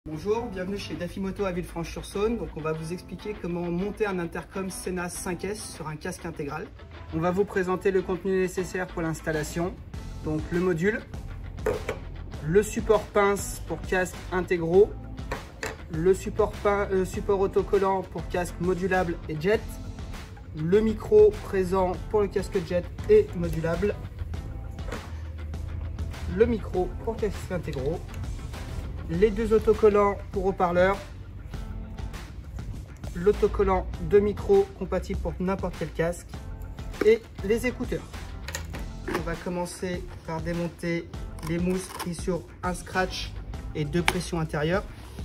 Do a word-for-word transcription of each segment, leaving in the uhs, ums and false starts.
Bonjour, bienvenue chez Dafimoto à Villefranche-sur-Saône. Donc on va vous expliquer comment monter un intercom Sena cinq S sur un casque intégral. On va vous présenter le contenu nécessaire pour l'installation. Donc le module, le support pince pour casque intégraux, le support, pin, euh, support autocollant pour casque modulable et jet, le micro présent pour le casque jet et modulable, le micro pour casque intégraux, les deux autocollants pour haut-parleurs, l'autocollant de micro compatible pour n'importe quel casque et les écouteurs. On va commencer par démonter les mousses prises sur un scratch et deux pressions intérieures.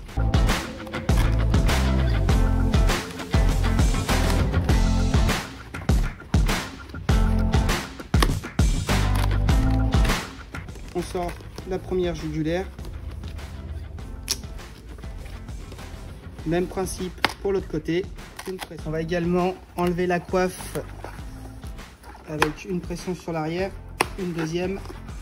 On sort la première jugulaire. Même principe pour l'autre côté. On va également enlever la coiffe avec une pression sur l'arrière, une deuxième.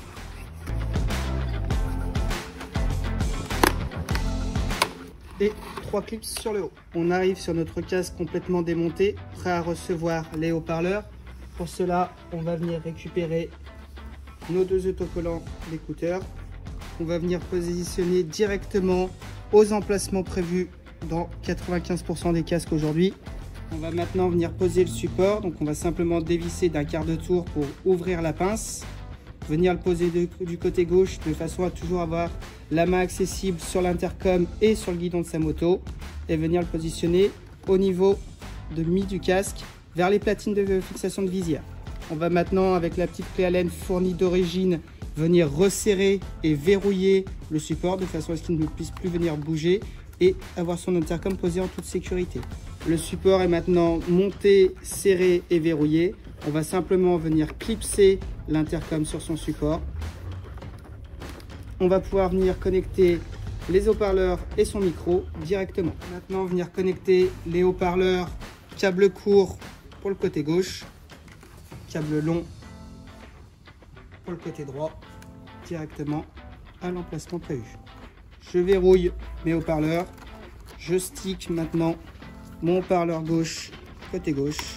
Et trois clips sur le haut. On arrive sur notre casque complètement démonté, prêt à recevoir les haut-parleurs. Pour cela, on va venir récupérer nos deux autocollants d'écouteurs. On va venir positionner directement aux emplacements prévus dans quatre-vingt-quinze pour cent des casques aujourd'hui. On va maintenant venir poser le support, donc on va simplement dévisser d'un quart de tour pour ouvrir la pince, venir le poser de, du côté gauche de façon à toujours avoir la main accessible sur l'intercom et sur le guidon de sa moto, et venir le positionner au niveau de mi du casque vers les platines de fixation de visière. On va maintenant, avec la petite clé Allen fournie d'origine, venir resserrer et verrouiller le support de façon à ce qu'il ne puisse plus venir bouger et avoir son intercom posé en toute sécurité. Le support est maintenant monté, serré et verrouillé. On va simplement venir clipser l'intercom sur son support. On va pouvoir venir connecter les haut-parleurs et son micro directement. Maintenant, venir connecter les haut-parleurs, câble court pour le côté gauche, câble long pour le côté droit, directement à l'emplacement prévu. Je verrouille mes haut-parleurs, je stick maintenant mon haut-parleur gauche côté gauche,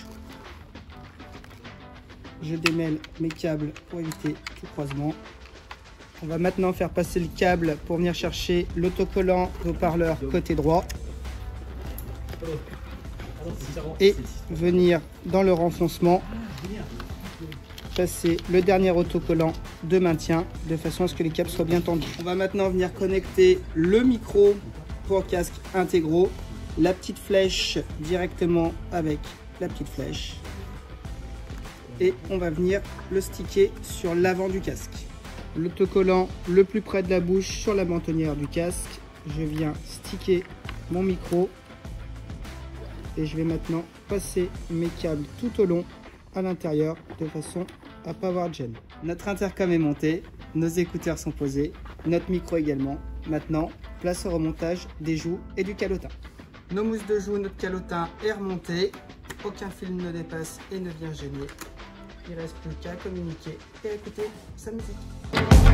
je démêle mes câbles pour éviter tout croisement. On va maintenant faire passer le câble pour venir chercher l'autocollant haut-parleur côté droit et venir dans le renfoncement passer le dernier autocollant de maintien de façon à ce que les câbles soient bien tendus. On va maintenant venir connecter le micro pour casque intégraux, la petite flèche directement avec la petite flèche et on va venir le sticker sur l'avant du casque. L'autocollant le plus près de la bouche sur la mentonnière du casque, je viens sticker mon micro et je vais maintenant passer mes câbles tout au long à l'intérieur de façon à pas avoir de gêne. Notre intercom est monté, nos écouteurs sont posés, notre micro également. Maintenant, place au remontage des joues et du calotin. Nos mousses de joues, notre calotin est remonté, aucun fil ne dépasse et ne vient gêner. Il ne reste plus qu'à communiquer et à écouter sa musique.